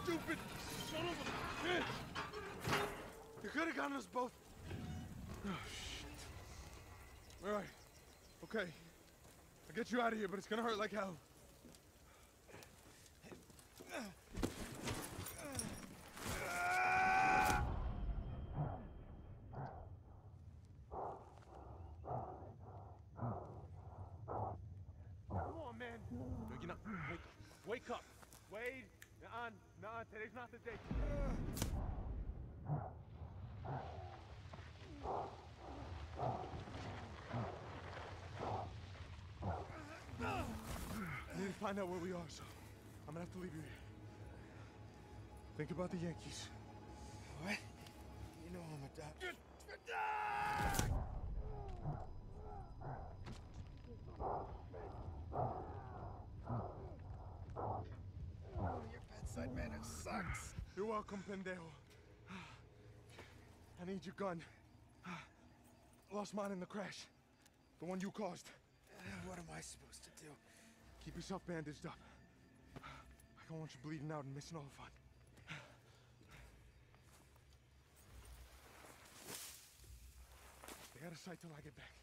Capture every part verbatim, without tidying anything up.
stupid son of a bitch! You could have gotten us both. Oh, shit. All right. Okay. I'll get you out of here, but it's gonna hurt like hell. Come on, man. No, you're not. Wake up. Wake up. Wade. Nuh-uh. Nuh-uh. Today's not the day. I need to find out where we are, so I'm gonna have to leave you here. Think about the Yankees. What? You know I'm a doctor. Oh, your bedside manner sucks. You're welcome, pendejo. I need your gun. Lost mine in the crash. The one you caused. Uh, what am I supposed to do? Keep yourself bandaged up. I don't want you bleeding out and missing all the fun. Stay out of sight till I get back.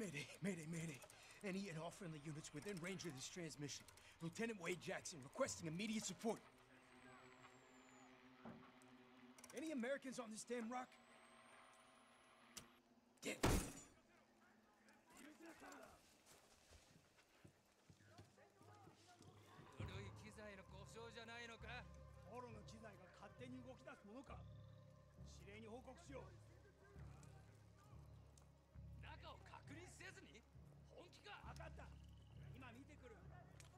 Mayday, mayday, mayday. Any and all friendly units within range of this transmission. Lieutenant Wade Jackson requesting immediate support. Any Americans on this damn rock? Damn. 古い機材の故障じゃないのか？ ポロの機材が勝手に動き出すものか。指令に報告しよう。 中を確認せずに？本気か？ 分かった。今見てくる。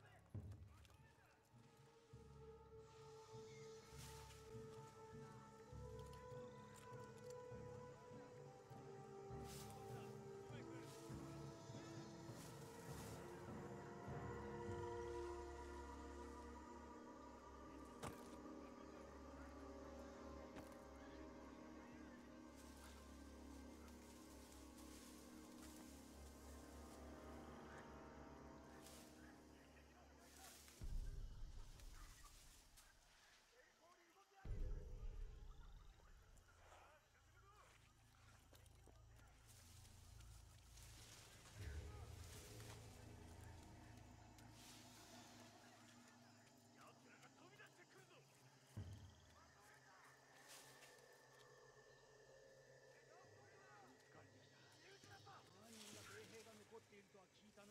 何人が米兵が残っているとは聞いたな。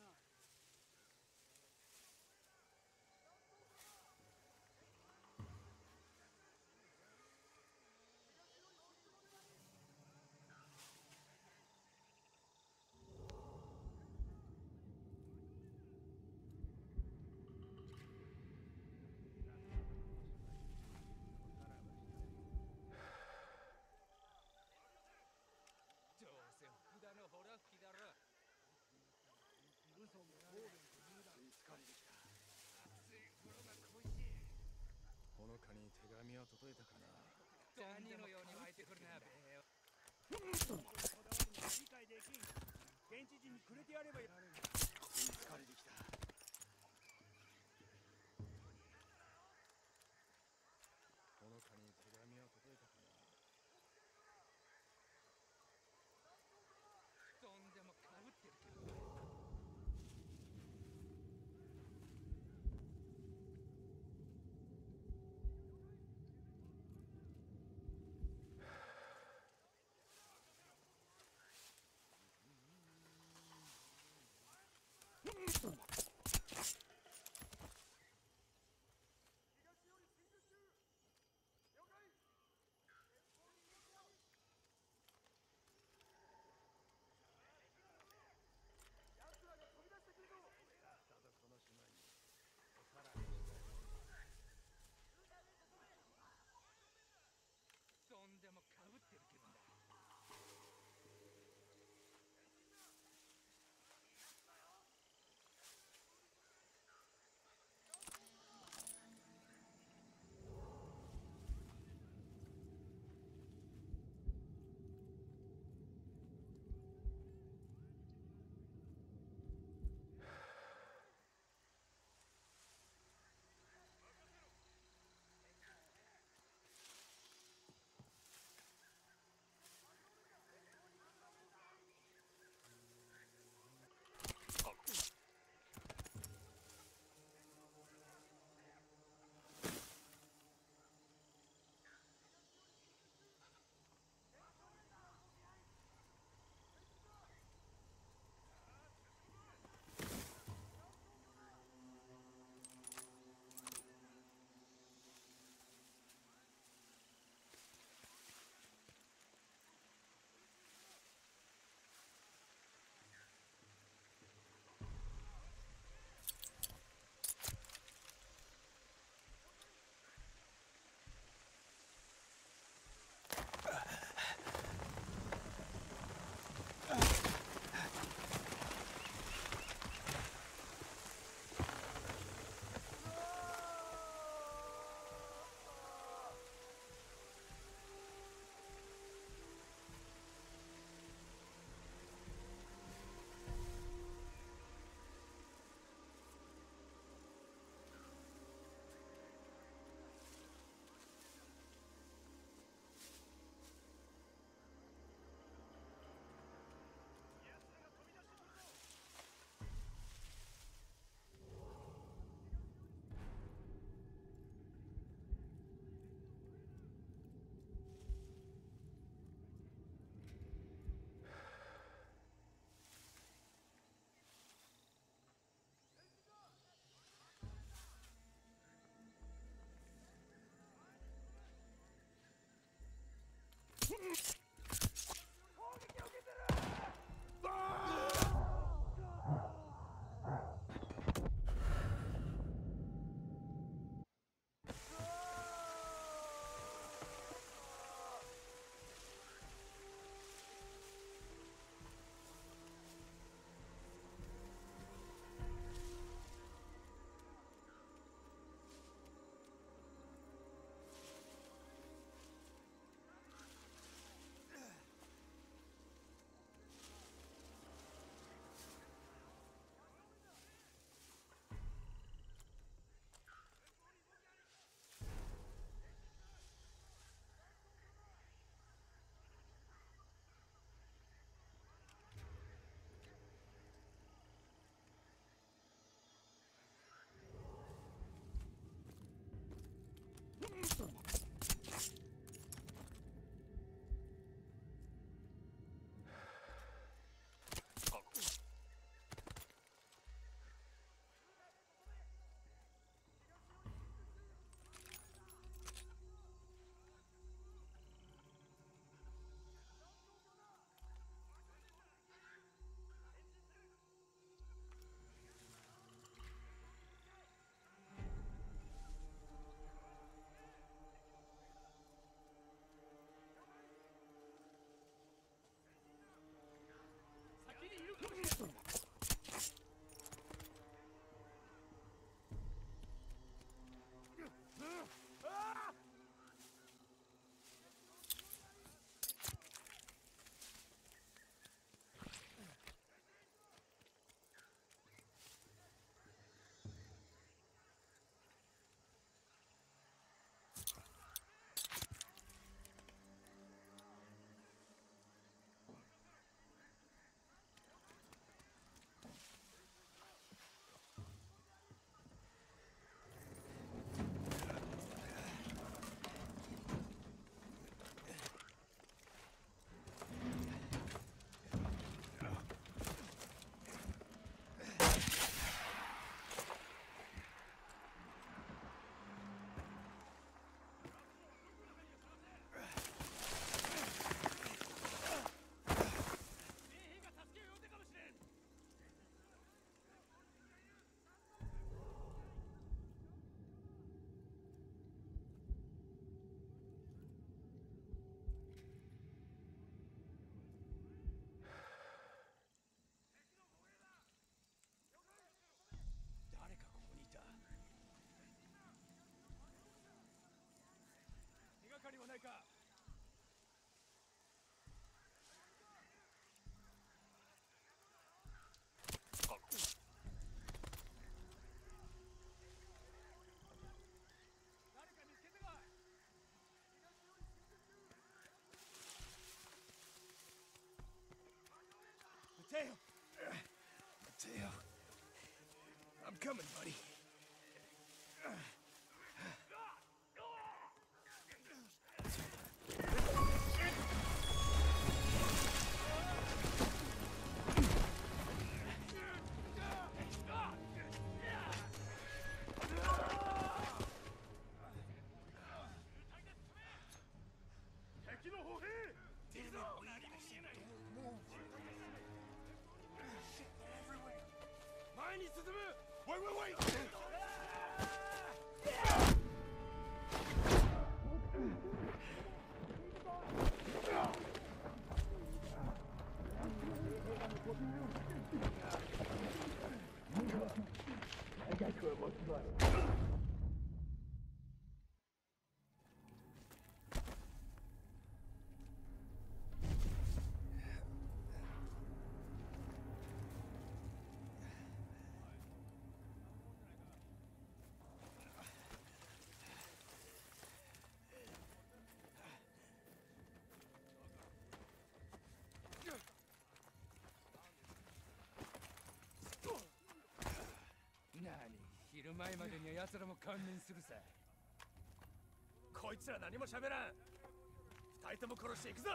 どうせ福田のホラ吹きだろ。 嘘も方便と言うだろ。 疲れてきた。 熱い風呂が恋しい。 ほのかに手紙は届いたかな。 ダニのように湧いてくるな、べえ。 こだわりには理解できん。現地人にくれてやればやれる。 疲れてきた。ほのかに手紙は届いたかな。 とんでもかぶってるけど。 ないか。誰か見つけてこい。 Mateo! Mateo. I'm coming, buddy. Wait, wait, wait! 何、昼前までには奴らも観念するさ。こいつら何も喋らん。二人とも殺していくぞ。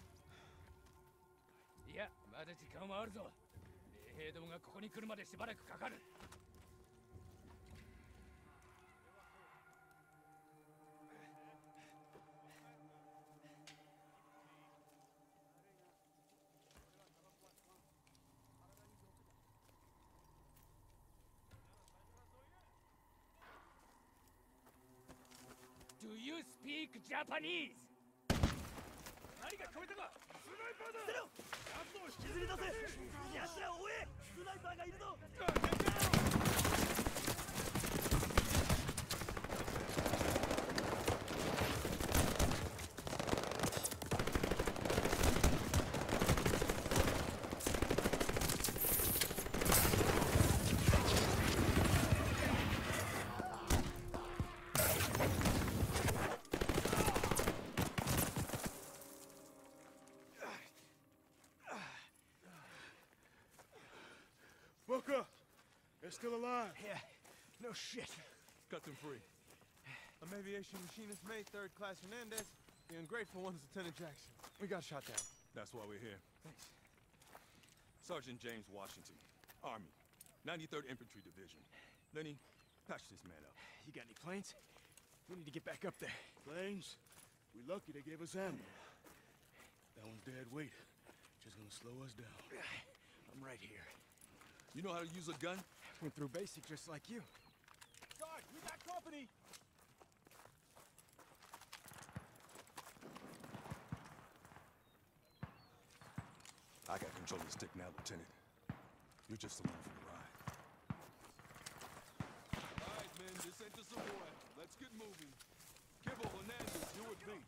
いや、まだ時間はあるぞ。衛兵どもがここに来るまでしばらくかかる。Do you speak Japanese? 何か聞こえたか？スナイパーだ！捨てろ！奴を引きずり出せ！奴らを追え！スナイパーがいるぞ！ Booker! They're still alive. Yeah, no shit. Cut them free. I'm aviation machinist mate, third class Hernandez. The ungrateful one's Lieutenant Jackson. We got shot down. That's why we're here. Thanks. Sergeant James Washington, Army, ninety-third Infantry Division. Lenny, patch this man up. You got any planes? We need to get back up there. Planes? We lucky they gave us ammo. That one's dead weight. Just gonna slow us down. I'm right here. You know how to use a gun? Went through basic just like you. Guard, we got company! I got control of the stick now, Lieutenant. You're just along for the ride. All right, men, this ain't just a war. Let's get moving. Kibble, Hernandez, you with me.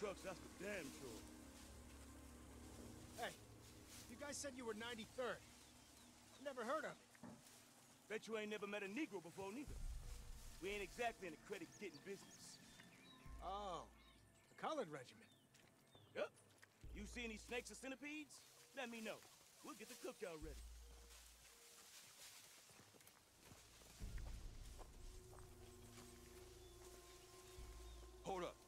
trucks, that's for damn sure. Hey, you guys said you were ninety-third. Never heard of it. Bet you ain't never met a Negro before, neither. We ain't exactly in the credit-getting business. Oh, the colored regiment. Yep. You see any snakes or centipedes? Let me know. We'll get the cookout ready. Hold up.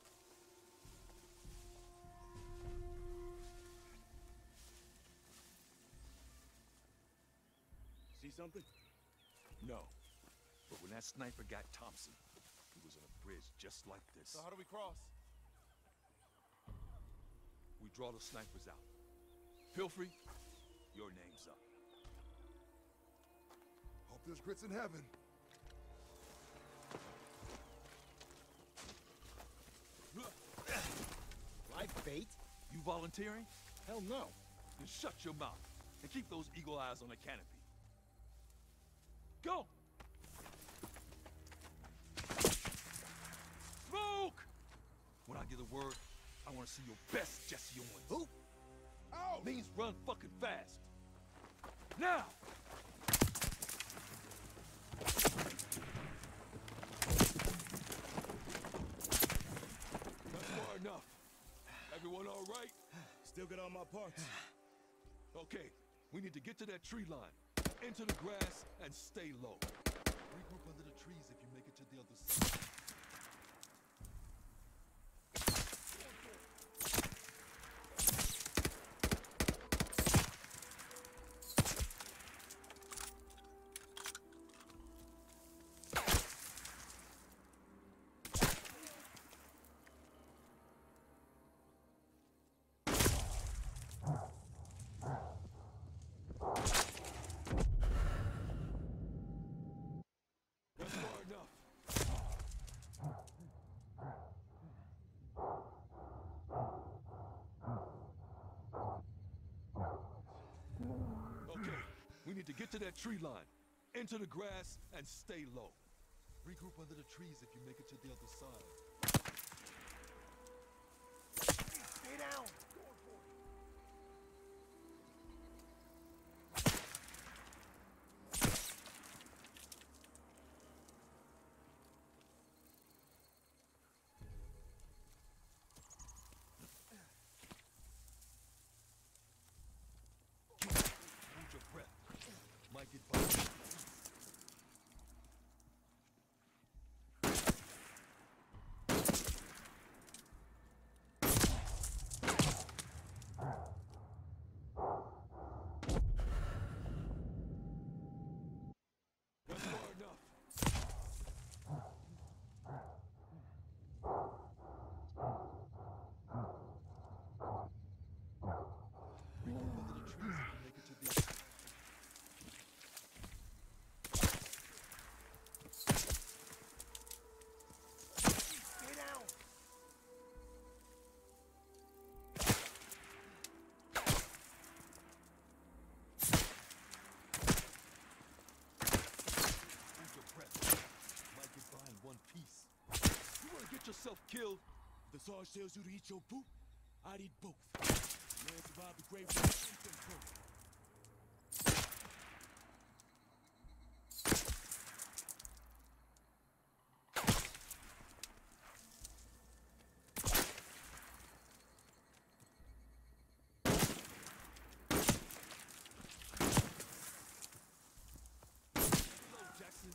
See something? No. But when that sniper got Thompson, he was on a bridge just like this. So how do we cross? We draw the snipers out. Pilfrey, your name's up. Hope there's grits in heaven. Live bait? You volunteering? Hell no. Then shut your mouth and keep those eagle eyes on the canopy. Go! Smoke! When I get a word, I want to see your best Jesse Owens. Who? Oh! Means run fucking fast. Now! That's far enough. Everyone all right? Still got all my parts. Okay, we need to get to that tree line, into the grass, and stay low. Regroup under the trees if you make it to the other side. That's far enough. Okay, we need to get to that tree line, into the grass, and stay low. Regroup under the trees if you make it to the other side. Stay down. Hold your breath. Might get by. That's far enough. Regroup under the trees if you make it to the other side. Stay down. Hold your breath. Might get by in one piece. You wanna get yourself killed? If the Sarge tells you to eat your poop, I'd eat both. Man survived the Great War. Instant proof. Hello, Jackson.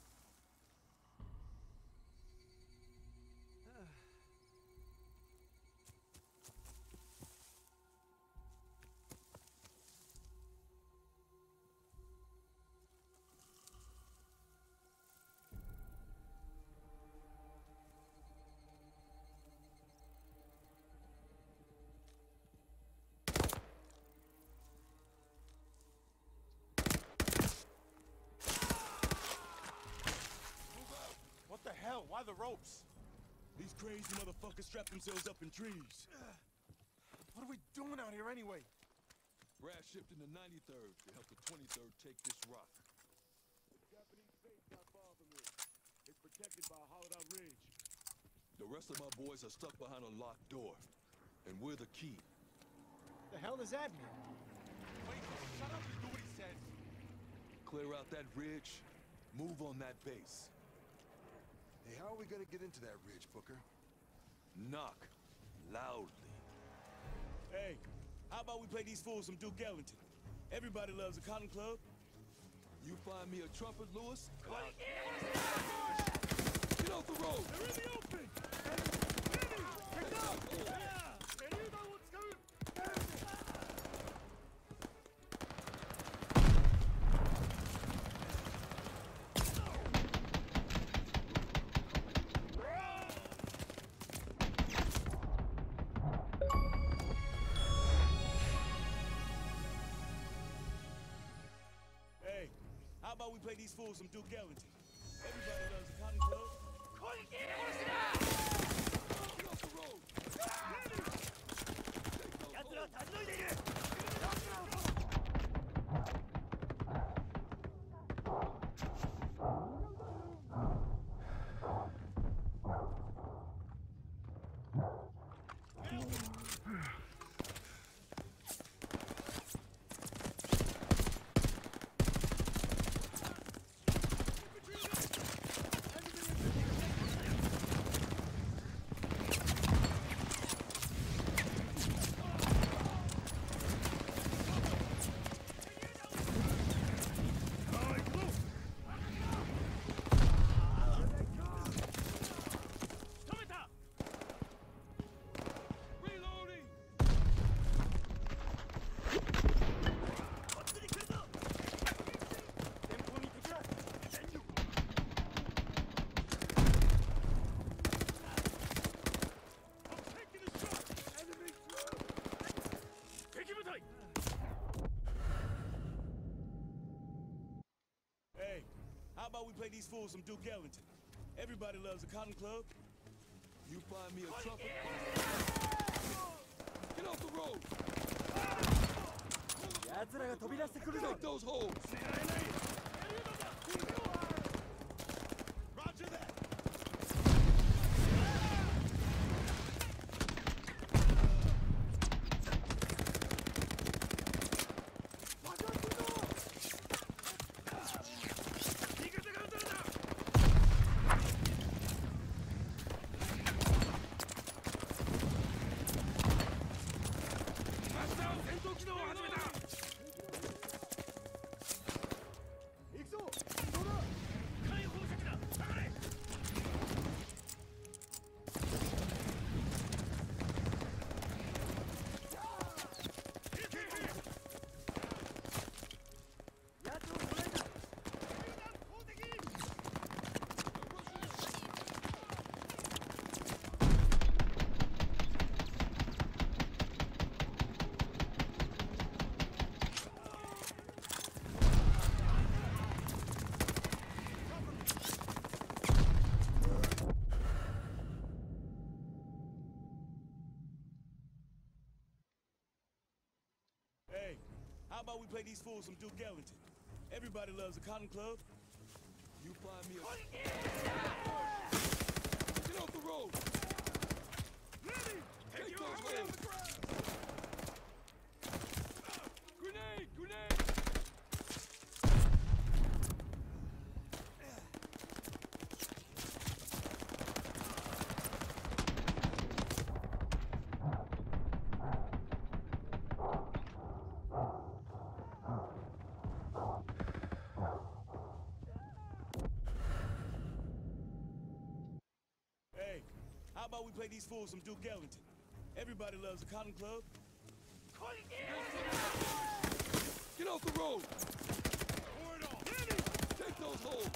What the hell? Why the ropes? These crazy motherfuckers strap themselves up in trees. What are we doing out here anyway? Brad shipped in the ninety-third to help the twenty-third take this rock. The Japanese base not far from here. It's protected by a hollowed-out ridge. The The rest of my boys are stuck behind a locked door. And we're the key. The hell does that mean? Wait, shut up and do what he says. Clear out that ridge, move on that base. Hey, how are we gonna get into that ridge, Booker? Knock. Loudly. Hey, how about we play these fools some Duke Ellington? Everybody loves a cotton club. You find me a trumpet, Lewis? Get off the road! They're in the open! Pick up! Hey, how about we play these fools some Duke Ellington? Everybody loves a cotton club. Get off the road! Hey, how about we play these fools some Duke Ellington? Everybody loves a cotton club. You find me a trumpet? Get off the road! Take those holes! Roger that! Hey, how about we play these fools some Duke Ellington? Everybody loves a cotton club. You find me a... Get off the road! Take those holes! Grenade! Grenade! Hey, how about we play these fools some Duke Ellington? Everybody loves a cotton club. Get off the road! Take those holes!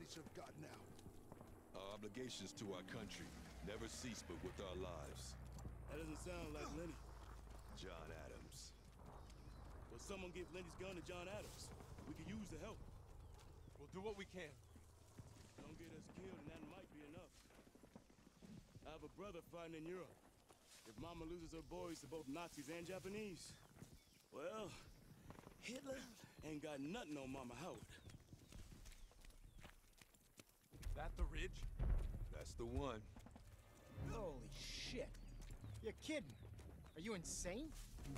should have gotten out. Our obligations to our country never cease but with our lives. That doesn't sound like Lenny. John Adams. Well, someone give Lenny's gun to John Adams. We could use the help. We'll do what we can. Don't get us killed, and that might be enough. I have a brother fighting in Europe. If Mama loses her boys to both Nazis and Japanese, well, Hitler ain't got nothing on Mama Howard. That the ridge? That's the one. Holy shit. You're kidding. Are you insane?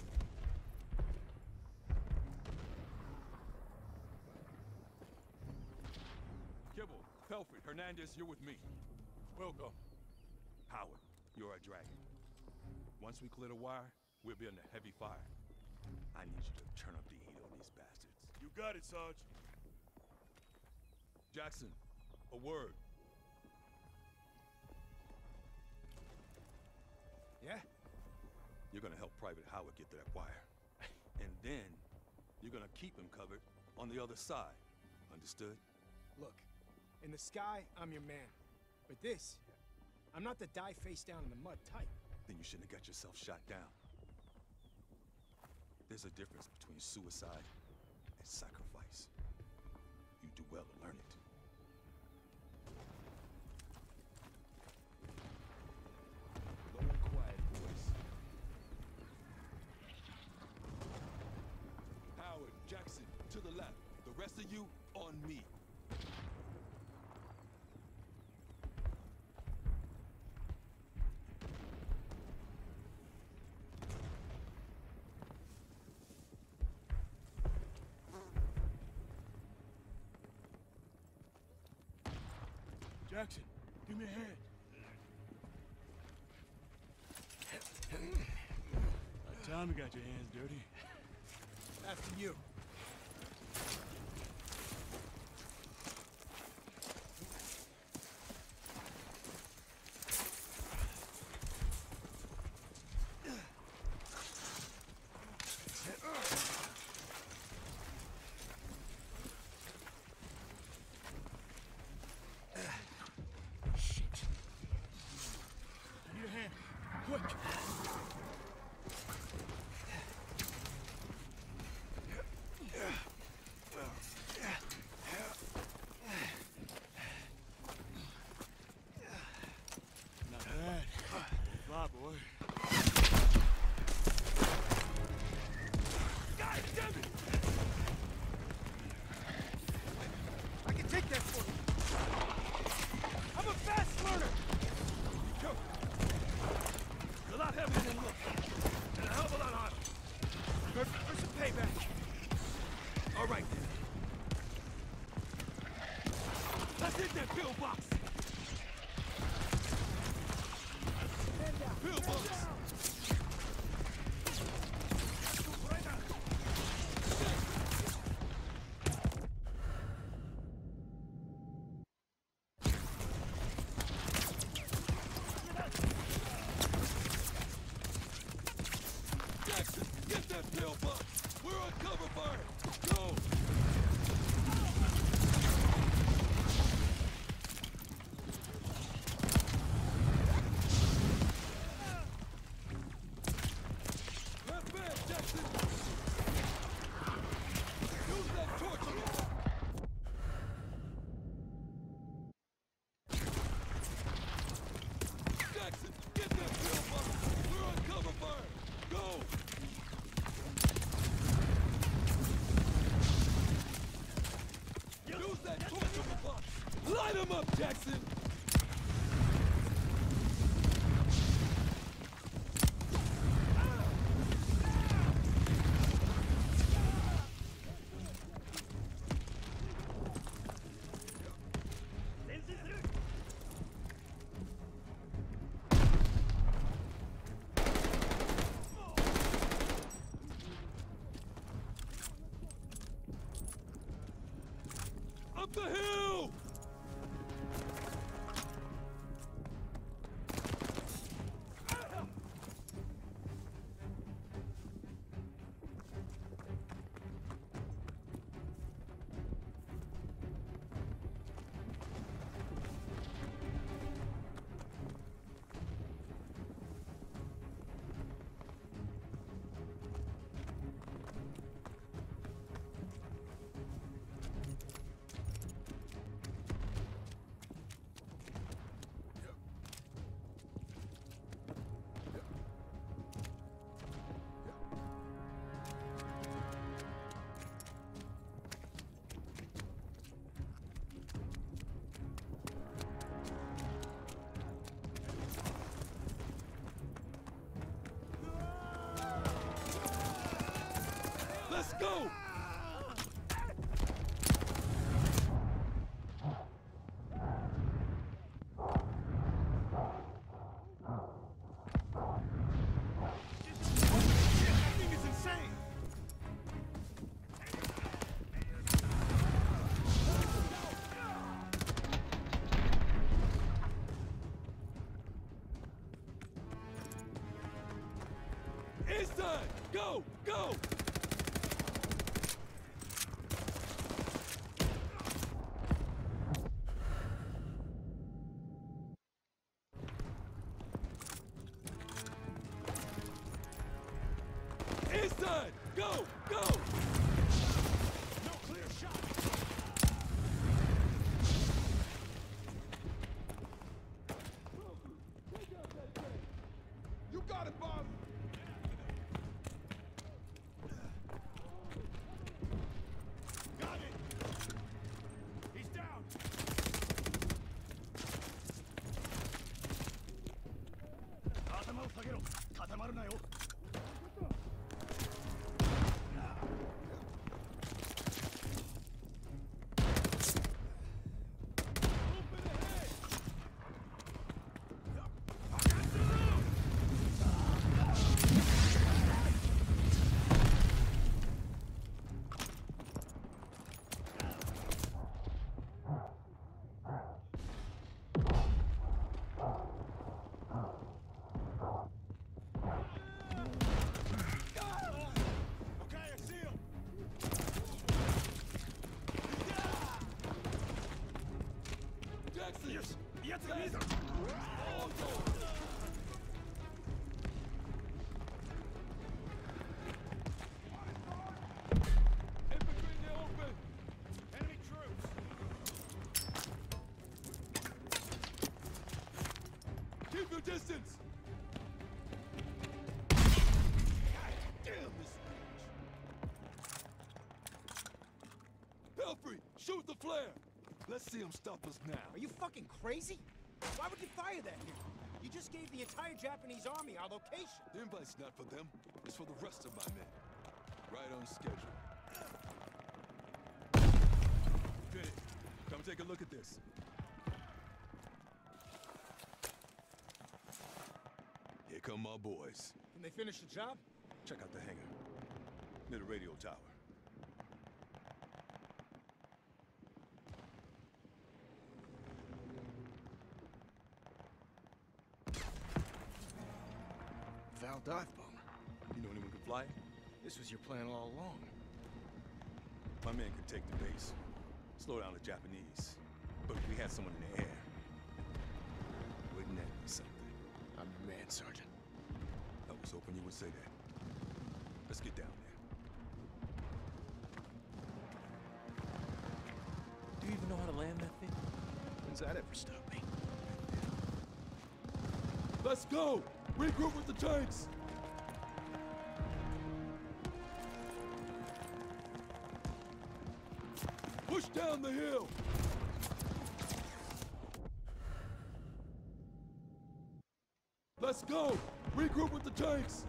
Kibble, Pelfrey, Hernandez, you're with me. We'll go. Howard, you're our dragon. Once we clear the wire, we'll be under heavy fire. I need you to turn up the heat on these bastards. You got it, Sarge. Jackson, a word. Yeah? You're gonna help Private Howard get to that wire. And then, you're gonna keep him covered on the other side. Understood? Look, in the sky, I'm your man. But this, I'm not the die face down in the mud type. Then you shouldn't have got yourself shot down. There's a difference between suicide and sacrifice. You do well to learn it. Low and quiet, boys. Howard, Jackson, to the left. The rest of you, on me. Jackson, give me a hand. About time you got your hands dirty. After you. I need a hand. Quick. Not bad. Fly, boy. God damn it! I can take that for you. I'm a fast learner. Go. It's a lot heavier than it looks. And a hell of a lot harder. Good for some payback. All right, then. Let's hit that pillbox. Pillbox! Jackson, get that pillbox! We're on cover fire! Go! Not bad, Jackson! Use that torch on him! Jackson, get that pillbox! We're on cover fire! Go! Use that torch on the box! Light him up, Jackson! Up the hill! Go! That thing is insane! It's time! Go! Go! It's time! Go! Go! No clear shot! You got it, Bob! Got it! He's down! 頭を下げろ。固まるなよ。 Jackson! よし、奴が見えた。 Infantry in the open! Enemy troops! Keep your distance! Damn this bitch! Pelfrey, shoot the flare! Let's see him stop us now. Are you fucking crazy? Why would you fire that here? You just gave the entire Japanese army our location. The invite's not for them, it's for the rest of my men. Right on schedule. Good. Come take a look at this. Here come my boys. Can they finish the job? Check out the hangar. Near the radio tower. Val dive bomber. You know anyone can fly it? This was your plan all along. My man could take the base, slow down the Japanese. But if we had someone in the air, wouldn't that be something? I'm your man, Sergeant. I was hoping you would say that. Let's get down there. Do you even know how to land that thing? When's that ever stop me? Let's go! Regroup with the tanks! Push down the hill! Let's go! Regroup with the tanks!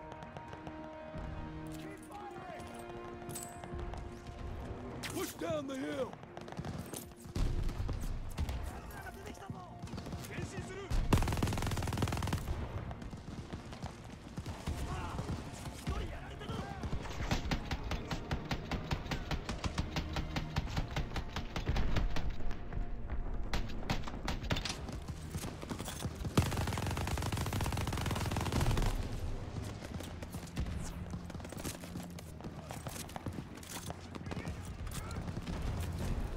Push down the hill! 出てきたぞ。 前進する一人やられたぞ。 Got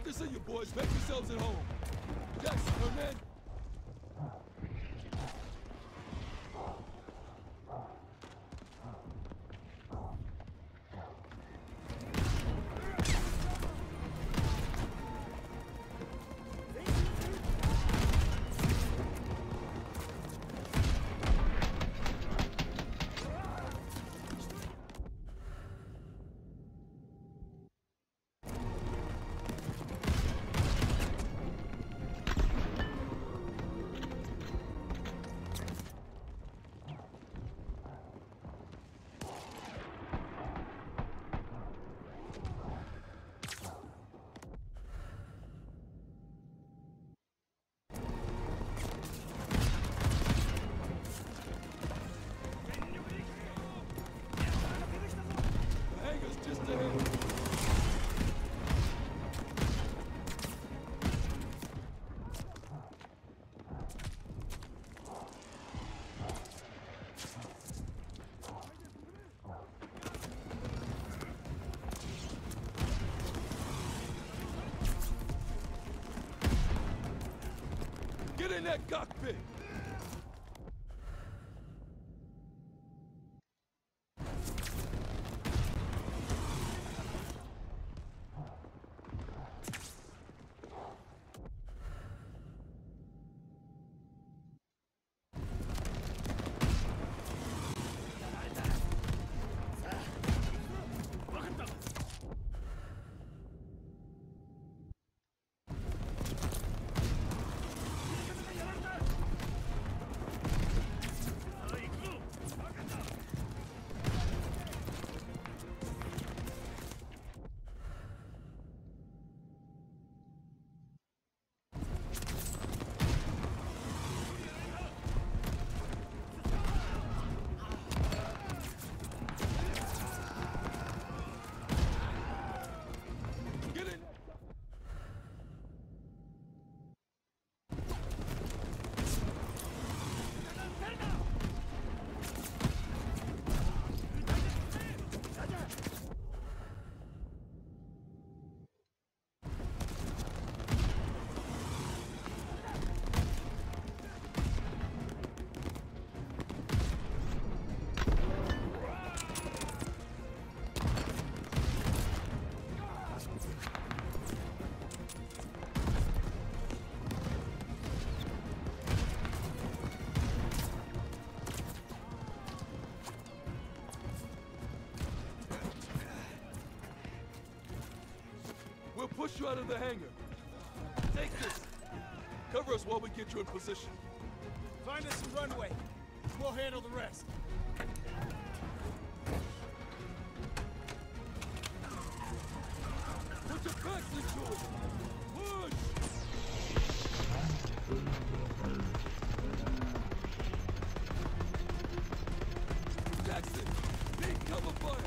to see you, boys. Make yourselves at home. Jackson, Hernan. Get in that cockpit! We'll push you out of the hangar. Take this. Cover us while we get you in position. Find us some runway. We'll handle the rest. Put your backs into it. Push! Jackson, need cover fire.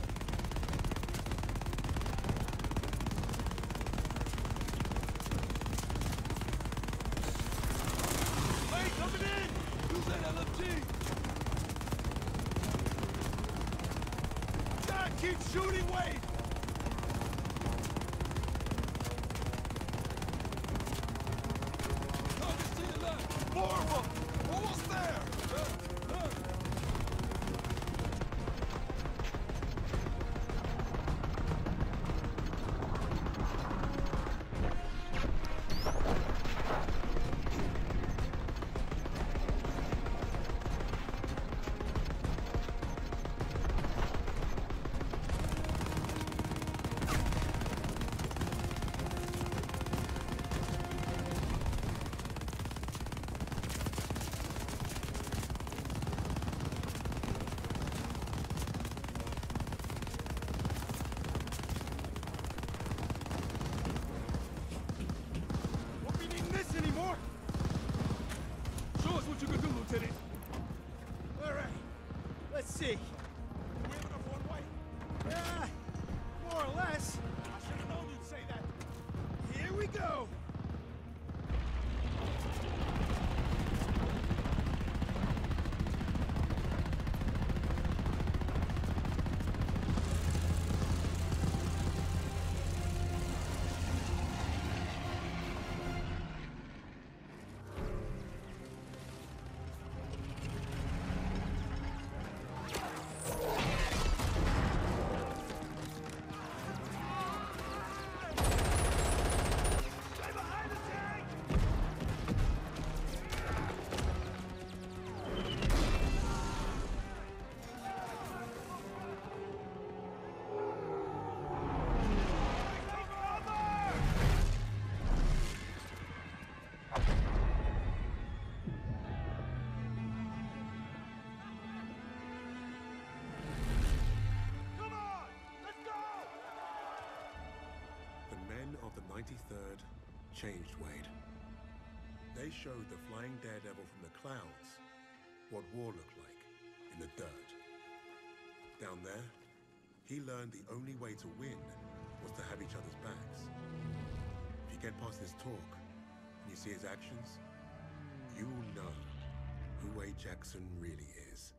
Keep shooting, Wade! Target's to your left! More of them! Almost there! Uh, uh. ninety-third changed Wade. They showed the flying daredevil from the clouds what war looked like in the dirt. Down there, he learned the only way to win was to have each other's backs. If you get past his talk and you see his actions, you'll know who Wade Jackson really is.